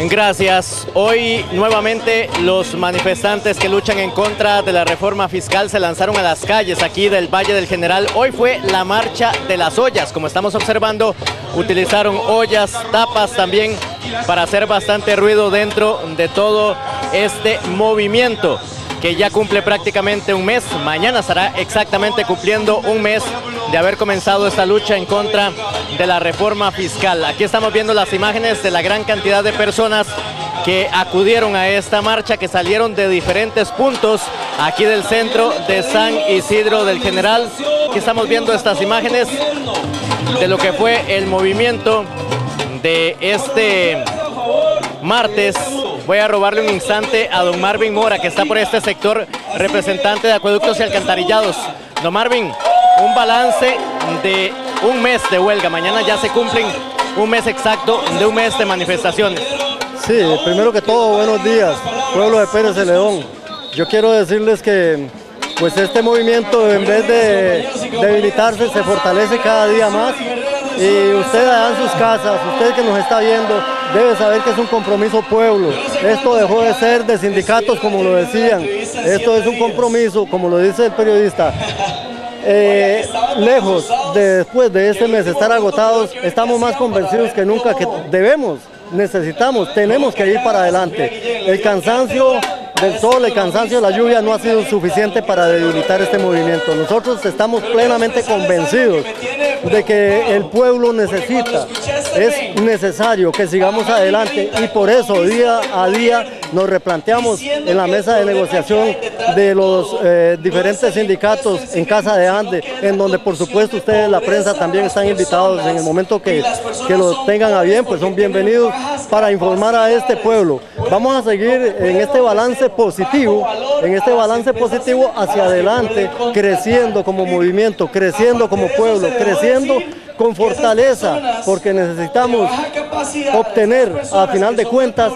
Gracias. Hoy nuevamente los manifestantes que luchan en contra de la reforma fiscal se lanzaron a las calles aquí del Valle del General. Hoy fue la marcha de las ollas. Como estamos observando, utilizaron ollas, tapas también para hacer bastante ruido dentro de todo este movimiento que ya cumple prácticamente un mes. Mañana estará exactamente cumpliendo un mes de haber comenzado esta lucha en contra de la reforma fiscal. Aquí estamos viendo las imágenes de la gran cantidad de personas que acudieron a esta marcha, que salieron de diferentes puntos aquí del centro de San Isidro del General. Aquí estamos viendo estas imágenes de lo que fue el movimiento de este martes. Voy a robarle un instante a don Marvin Mora, que está por este sector, representante de Acueductos y Alcantarillados. Don Marvin, un balance de un mes de huelga. Mañana ya se cumplen un mes exacto de un mes de manifestaciones. Sí, primero que todo, buenos días, pueblo de Pérez Celedón. Yo quiero decirles que pues este movimiento, en vez de debilitarse, se fortalece cada día más. Y usted allá en sus casas, usted que nos está viendo, debe saber que es un compromiso pueblo. Esto dejó de ser de sindicatos, como lo decían. Esto es un compromiso, como lo dice el periodista. Lejos de después de este mes estar agotados, estamos más convencidos que nunca que necesitamos, tenemos que ir para adelante. El cansancio del sol, el cansancio de la lluvia no ha sido suficiente para debilitar este movimiento. Nosotros estamos plenamente convencidos de que el pueblo necesita, es necesario que sigamos adelante, y por eso día a día nos replanteamos en la mesa de negociación de los diferentes sindicatos en Casa de Ande, en donde por supuesto ustedes, la prensa, también están invitados. En el momento que lo tengan a bien, pues son bienvenidos para informar a este pueblo. Vamos a seguir en este balance positivo, hacia adelante, creciendo como movimiento, creciendo como pueblo, creciendo con fortaleza, porque necesitamos obtener, a final de cuentas,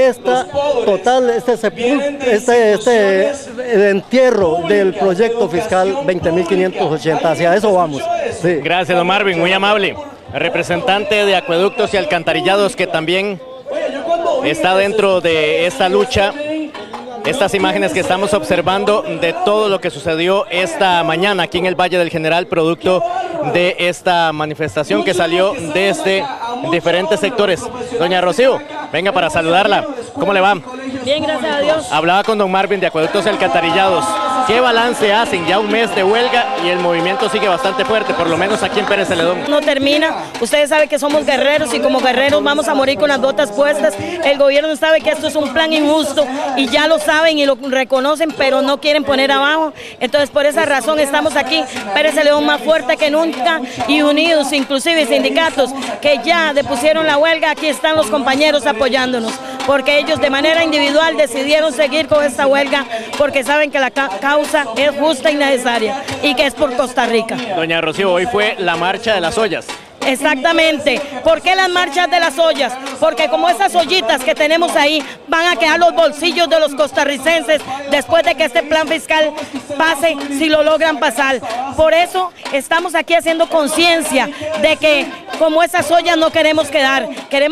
el entierro del proyecto fiscal 20.580. Hacia eso vamos. Sí. Gracias, don Marvin, muy amable. Representante de Acueductos y Alcantarillados, que también está dentro de esta lucha. Estas imágenes que estamos observando de todo lo que sucedió esta mañana aquí en el Valle del General, producto de esta manifestación que salió desde diferentes sectores. Doña Rocío, venga para saludarla. ¿Cómo le va? Bien, gracias a Dios. Hablaba con don Marvin de Acueductos y Alcantarillados. ¿Qué balance hacen? Ya un mes de huelga y el movimiento sigue bastante fuerte, por lo menos aquí en Pérez Celedón. No termina. Ustedes saben que somos guerreros y como guerreros vamos a morir con las botas puestas. El gobierno sabe que esto es un plan injusto y ya lo saben y lo reconocen, pero no quieren poner abajo. Entonces, por esa razón estamos aquí, Pérez Celedón más fuerte que nunca y unidos, inclusive sindicatos que ya depusieron la huelga. Aquí están los compañeros apoyándonos, porque ellos de manera individual decidieron seguir con esta huelga porque saben que la causa es justa y necesaria y que es por Costa Rica. Doña Rocío, hoy fue la marcha de las ollas. Exactamente. ¿Por qué las marchas de las ollas? Porque como esas ollitas que tenemos ahí van a quedar los bolsillos de los costarricenses después de que este plan fiscal pase, si lo logran pasar. Por eso estamos aquí haciendo conciencia de que como esas ollas no queremos quedar,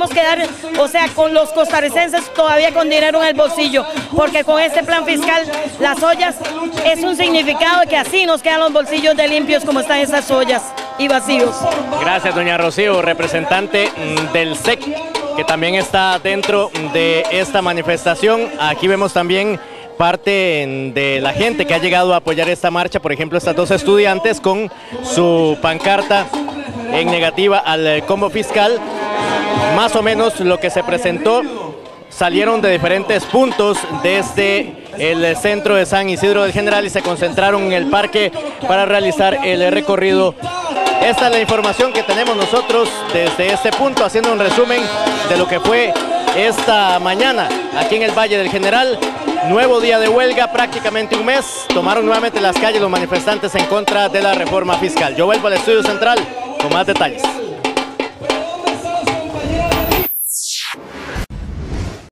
o sea, con los costarricenses todavía con dinero en el bolsillo, porque con este plan fiscal las ollas es un significado de que así nos quedan los bolsillos de limpios como están esas ollas y vacíos. Gracias, doña Rocío, representante del SEC, que también está dentro de esta manifestación. Aquí vemos también parte de la gente que ha llegado a apoyar esta marcha, por ejemplo, estas dos estudiantes con su pancarta en negativa al combo fiscal. Más o menos lo que se presentó, salieron de diferentes puntos desde el centro de San Isidro del General y se concentraron en el parque para realizar el recorrido. Esta es la información que tenemos nosotros desde este punto, haciendo un resumen de lo que fue esta mañana aquí en el Valle del General. Nuevo día de huelga, prácticamente un mes. Tomaron nuevamente las calles los manifestantes en contra de la reforma fiscal. Yo vuelvo al estudio central con más detalles.